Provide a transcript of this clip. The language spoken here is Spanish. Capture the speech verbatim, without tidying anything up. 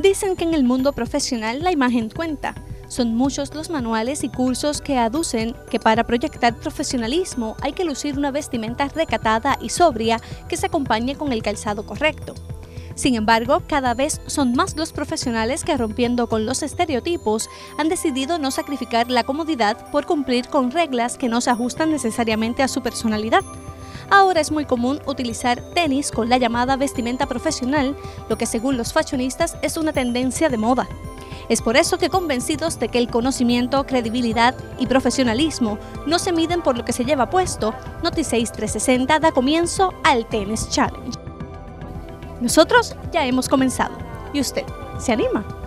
Dicen que en el mundo profesional la imagen cuenta. Son muchos los manuales y cursos que aducen que para proyectar profesionalismo hay que lucir una vestimenta recatada y sobria que se acompañe con el calzado correcto. Sin embargo, cada vez son más los profesionales que, rompiendo con los estereotipos, han decidido no sacrificar la comodidad por cumplir con reglas que no se ajustan necesariamente a su personalidad. Ahora es muy común utilizar tenis con la llamada vestimenta profesional, lo que según los fashionistas es una tendencia de moda. Es por eso que, convencidos de que el conocimiento, credibilidad y profesionalismo no se miden por lo que se lleva puesto, Notiseis trescientos sesenta da comienzo al Tennis Challenge. Nosotros ya hemos comenzado. ¿Y usted se anima?